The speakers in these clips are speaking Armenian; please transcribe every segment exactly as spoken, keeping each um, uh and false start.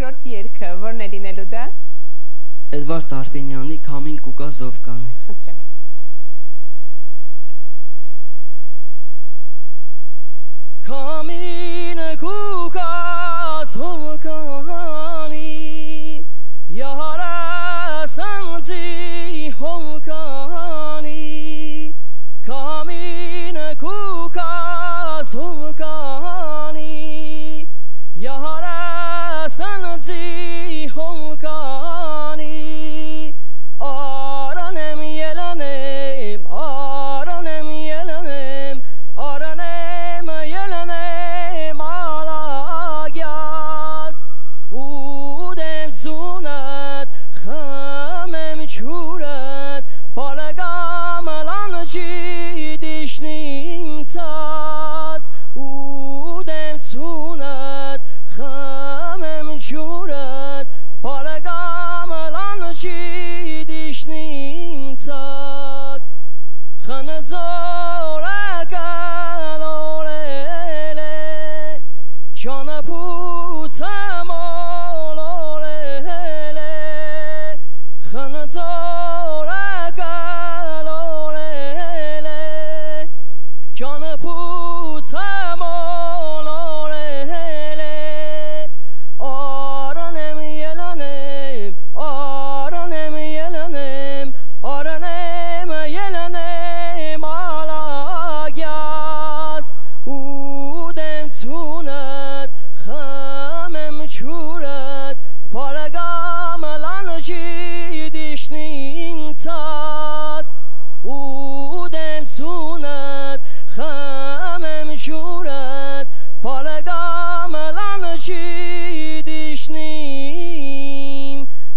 երկրորդ երգը որն է լինելու դա։ Էդվարդ Արտենյանի Քամին կուկա Զովկանի։ Խնդրեմ։ Քամին կուկա Զովկանի Յարա սանձի հոկանի Քամին կուկա Զովկանի Յարա սանձի հոկանի Արանեմ ելանեմ Արանեմ ելանեմ Արանեմ ելանեմ Ալագյաս Ուդեմ ծունդ Խմեմ չուրդ Պալագամ լանջի դիշնիմ ծած Ուդեմ ծունդ Խմեմ չուրդ Պալագամ լանջի դիշնիմ ծած Խնձորակալ օրել է Չանապուցը մոլորել է Խնձորակալ օրել է Չանապուցը մոլորել է Արանեմ ելանեմ Արանեմ ելանեմ Արանեմ ելանեմ Ալագյաս Ուդեմ ծունդ Խմեմ չուրդ Պալագամ լանջի դիշնիմ ծած Ուդեմ ծունդ Խմեմ չուրդ Պալագամ լանջի դիշնիմ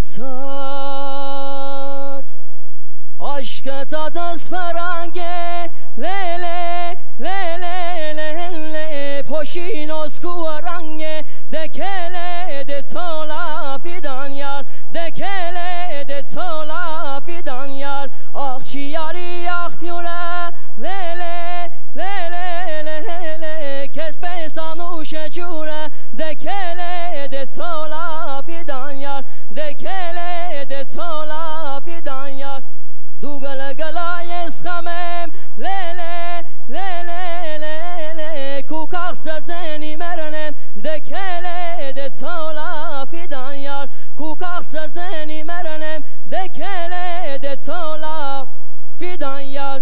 ծած Aşkı tazas farange Lele lele lele Poşinos kuvarange Dekele de sola fidan yar Dekele de sola fidan yar Akçiyari akfyure Lele lele lele Kesbe sanuşe cure Dekele de sola fidan yar Dekele de sola fidan yar Dugala galayes xamem Lele lele lele Kukaksa zeni merenem Dekele de sola fidan yar Kukaksa zeni merenem Dekele de sola fidan yar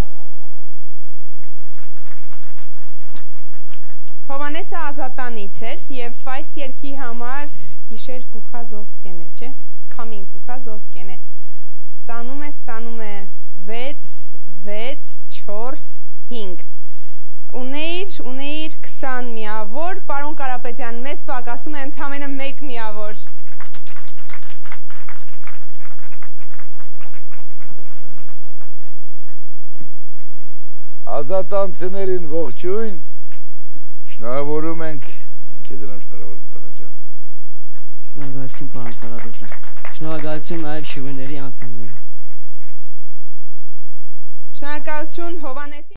Հովանեսը Ազատանից էր եւ այս երգի համար գիշեր կուքա Զովկեն է, չէ՞։ Քամին կուքա Զովկեն է։ Ստանում է, ստանում է վեց, վեց, չորս, հինգ։ Ունեիր, ունեիր քսան միավոր, պարոն Կարապետյան, մեզ պակասում է ընդամենը մեկ միավոր։ Ազատանցիներին ողջույն, շնորհավորում ենք, քեզ եմ շնորհավորում Տղաջան։ Շնորհակալություն պարոն Կարապետյան։ Շնորհակալություն նաև շիվեների անդամներին։ Շնորհակալություն Հովանեսի